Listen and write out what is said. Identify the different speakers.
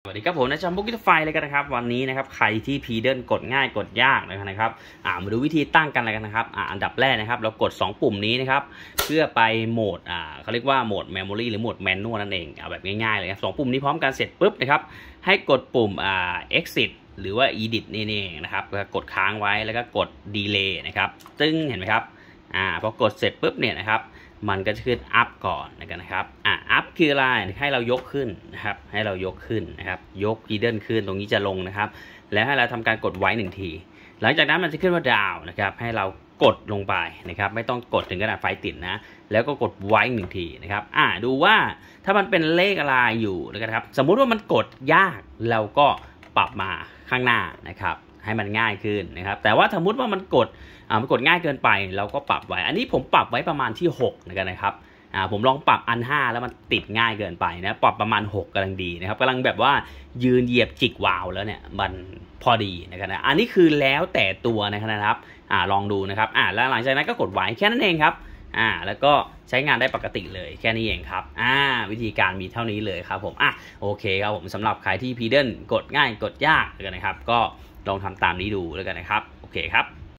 Speaker 1: สวัสดีครับผมนะจำบุกกิทไฟเลยกันนะครับวันนี้นะครับใครที่พีเดิลกดง่ายกดยากนะครับมาดูวิธีตั้งกันเลยกันนะครับอันดับแรกนะครับเรากด2ปุ่มนี้นะครับเพื่อไปโหมดเขาเรียกว่าโหมด Memory หรือโหมด Manual นั่นเองเอาแบบง่ายๆเลยครับ2ปุ่มนี้พร้อมกันเสร็จปุ๊บนะครับให้กดปุ่มExit หรือว่า Edit นี่เองนะครับกดค้างไว้แล้วก็กด Delay นะครับตึ้งเห็นไหมครับพอกดเสร็จปุ๊บเนี่ยนะครับมันก็จะขึ้นอัพก่อนนะครับอัพคืออะไรให้เรายกขึ้นนะครับให้เรายกขึ้นนะครับยกพีเดิลขึ้นตรงนี้จะลงนะครับแล้วให้เราทำการกดไว้1ทีหลังจากนั้นมันจะขึ้นว่าดาวนะครับให้เรากดลงไปนะครับไม่ต้องกดถึงขนาดไฟติดนะแล้วก็กดไว้1ทีนะครับดูว่าถ้ามันเป็นเลขอะไรอยู่นะครับสมมุติว่ามันกดยากเราก็ปรับมาข้างหน้านะครับให้มันง่ายขึ้นนะครับแต่ว่าสมมติว่ามันกดง่ายเกินไปเราก็ปรับไว้อันนี้ผมปรับไว้ประมาณที่6นะครับผมลองปรับอัน5แล้วมันติดง่ายเกินไปนะปรับประมาณ6กำลังดีนะครับกำลังแบบว่ายืนเหยียบจิกวาวแล้วเนี่ยมันพอดีนะครับอันนี้คือแล้วแต่ตัวนะครับลองดูนะครับแล้วหลังจากนั้นก็กดไว้แค่นั้นเองครับแล้วก็ใช้งานได้ปกติเลยแค่นี้เองครับวิธีการมีเท่านี้เลยครับผมโอเคครับผมสำหรับใครที่พีเดิลกดง่ายกดยากนะครับก็ลองทำตามนี้ดูแล้วกันนะครับโอเคครับ